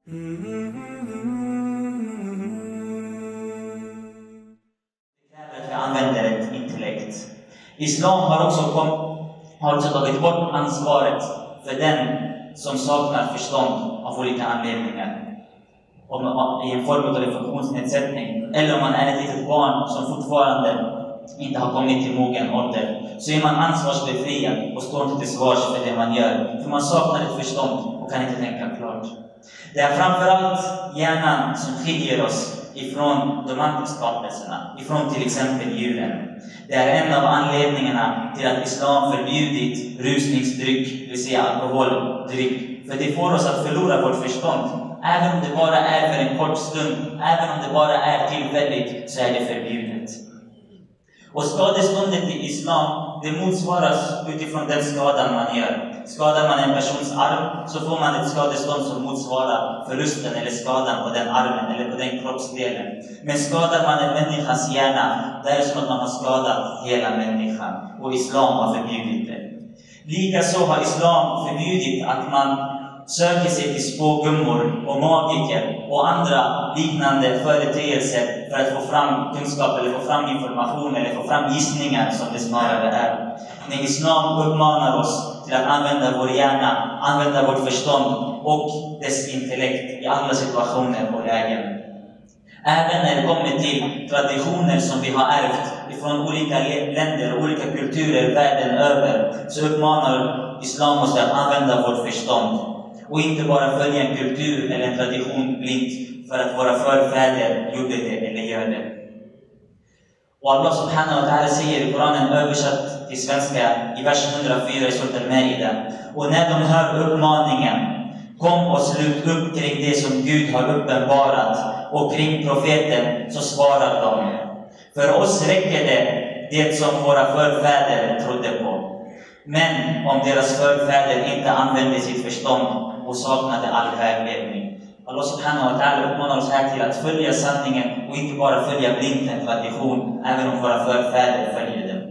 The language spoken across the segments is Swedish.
Vi använder ett intellekt. Islam har också tagit bort ansvaret för den som saknar förstånd av olika anledningar. I en form av funktionsnedsättning, eller om man är ett litet barn som fortfarande inte har kommit till mogen ålder, så är man ansvarsbefriad och står inte till svars för det man gör, för man saknar ett förstånd och kan inte tänka klart. Det är framförallt hjärnan som skiljer oss ifrån de andra skapelserna, ifrån till exempel djuren. Det är en av anledningarna till att islam förbjudit rusningsdryck, det vill säga alkoholdryck, för det får oss att förlora vårt förstånd. Även om det bara är för en kort stund, även om det bara är tillfälligt, så är det förbjudet. Och skadeståndet i islam, det motsvaras utifrån den skadan man gör. Skadar man en persons arm, så får man ett skadestånd som motsvarar förlusten eller skadan på den armen eller på den kroppsdelen. Men skadar man en människas hjärna, det är som att man har skadat hela människan. Och islam har förbjudit det. Likaså har islam förbjudit att man söker sig till spågummor och magiker och andra liknande företeelser för att få fram kunskap eller få fram information eller få fram gissningar, som det snarare är. När islam uppmanar oss till att använda vår hjärna, använda vårt förstånd och dess intellekt i alla situationer och lägen. Även när det kommer till traditioner som vi har ärvt ifrån olika länder och olika kulturer världen över, så uppmanar islam oss att använda vårt förstånd och inte bara följa en kultur eller en tradition blint för att våra förfäder gjorde det eller gör det. Och Allah subhanahu wa ta'ala säger i Koranen, översatt till svenska i vers 104 i Surat al-Maida: och när de hör uppmaningen, kom och slut upp kring det som Gud har uppenbarat och kring profeten, så svarar de: för oss räcker det som våra förfäder trodde på. Men om deras förfäder inte använde sitt förstånd och saknade all vägledning. Allah subhanahu wa ta'ala uppmanar oss här till att följa sanningen och inte bara följa blint en tradition, även om våra förfäder följer den.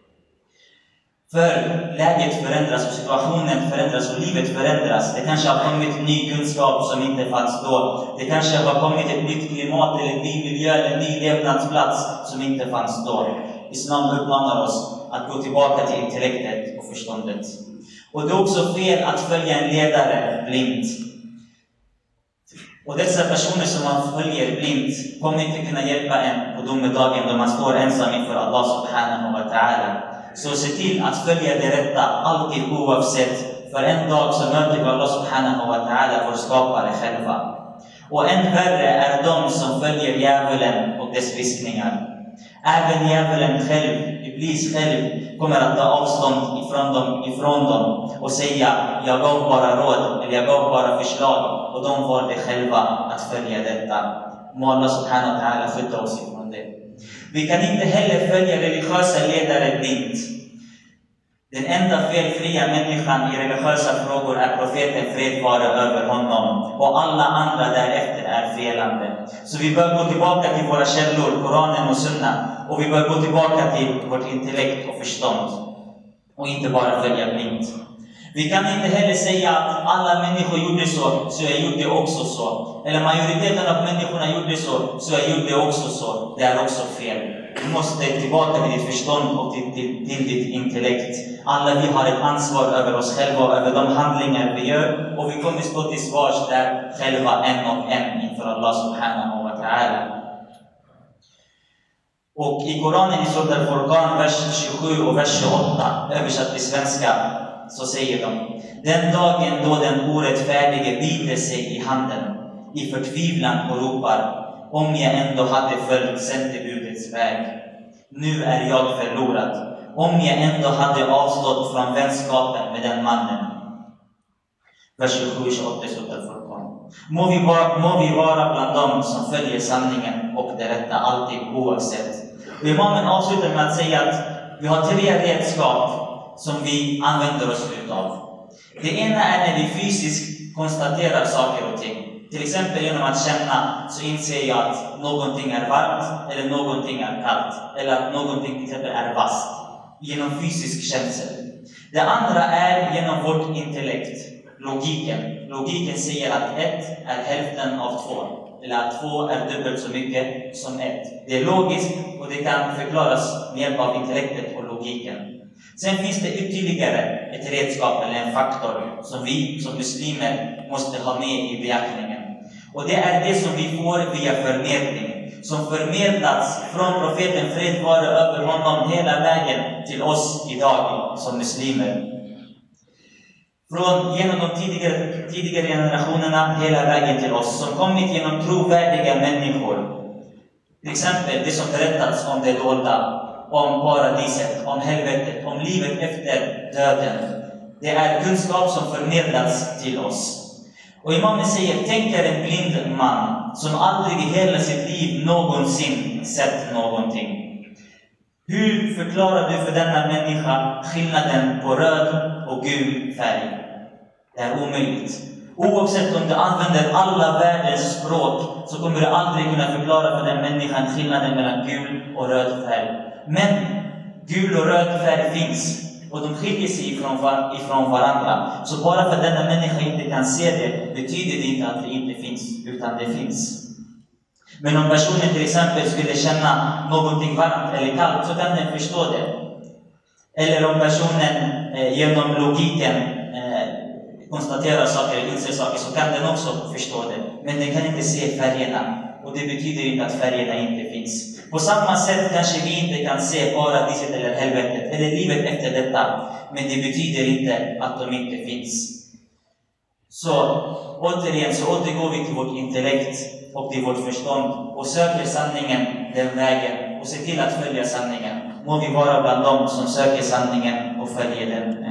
För läget förändras och situationen förändras och livet förändras. Det kanske har kommit ny kunskap som inte fanns då. Det kanske har kommit ett nytt klimat eller en ny miljö eller en ny levnadsplats som inte fanns då. Islam uppmanar oss att gå tillbaka till intellektet och förståndet. Och det är också fel att följa en ledare blint. Och dessa personer som man följer blint kommer inte kunna hjälpa en på domedagen då man står ensam inför Allah subhanahu wa ta'ala. Så se till att följa det rätta, alltid oavsett. För en dag så möter vi Allah subhanahu wa ta'ala, vår skapare själva. Och än värre är de som följer djävulen och dess viskningar. Även djävulen själv, Iblis själv, kommer att ta avstånd ifrån dem och säga: jag gav bara råd, eller jag gav bara förslag, och de valde själva att följa detta. Må Allah subhanahu wa ta'ala skydda oss ifrån det. Vi kan inte heller följa religiösa ledare blint. Den enda felfria människan i religiösa frågor är profeten, fred vare över honom, och alla andra därefter är felande. Så vi bör gå tillbaka till våra källor, Koranen och Sunna, och vi bör gå tillbaka till vårt intellekt och förstånd och inte bara följa blint. Vi kan inte heller säga att alla människor gjorde så jag gjorde också så. Eller majoriteten av människorna gjorde så jag gjorde också så. Det är också fel. Du måste tillbaka till ditt förstånd och till ditt intellekt. Alla vi har ett ansvar över oss själva och över de handlingar vi gör. Och vi kommer stå till svars där själva en och en inför Allah subhanahu wa ta'ala. Och i Koranen i Surat al-Furqan, vers 27 och vers 28, översatt till svenska, så säger de: den dagen då den orättfärdige biter sig i handen i förtvivlan och ropar: om jag ändå hade följt sändebudets väg. Nu är jag förlorad. Om jag ändå hade avstått från vänskapen med den mannen. Vers 27-28 Surat al-Furqan. Må vi vara bland dem som följer sanningen och det rätta, alltid oavsett. Och imamen avslutar med att säga att vi har 3 redskap som vi använder oss utav. Det ena är när vi fysiskt konstaterar saker och ting. Till exempel genom att känna, så inser jag att någonting är varmt eller någonting är kallt. Eller att någonting till exempel är vasst. Genom fysisk känsel. Det andra är genom vårt intellekt, logiken. logiken säger att 1 är hälften av 2. Eller att 2 är dubbelt så mycket som 1. Det är logiskt och det kan förklaras med hjälp av intellektet och logiken. Sen finns det ytterligare ett redskap eller en faktor som vi som muslimer måste ha med i beaktningen. Och det är det som vi får via förmedling. Som förmedlats från profeten fred vare över honom hela vägen till oss idag som muslimer. Genom de tidigare generationerna hela vägen till oss. Som kommit genom trovärdiga människor. Till exempel det som berättats om det dolda. Om paradiset, om helvetet, om livet efter döden. Det är kunskap som förmedlats till oss. Och imamen säger, tänk er en blind man som aldrig i hela sitt liv någonsin sett någonting. Hur förklarar du för denna människa skillnaden på röd och gul färg? Det är omöjligt. Oavsett om du använder alla världens språk så kommer du aldrig kunna förklara för den människan skillnaden mellan gul och röd färg. Men gul och röd färg finns. Och de skiljer sig ifrån varandra. Så bara för att denna människa inte kan se det betyder det inte att det inte finns, utan det finns. Men om personen till exempel skulle känna någonting varmt eller kallt så kan den förstå det. Eller om personen genom logiken konstaterar saker eller inser saker så kan den också förstå det. Men den kan inte se färgerna. Och det betyder inte att färgerna inte finns. På samma sätt kanske vi inte kan se paradiset eller helvetet eller livet efter detta. Men det betyder inte att de inte finns. Så återigen så återgår vi till vårt intellekt och till vårt förstånd och söker sanningen den vägen och ser till att följa sanningen. Må vi vara bland dem som söker sanningen och följer den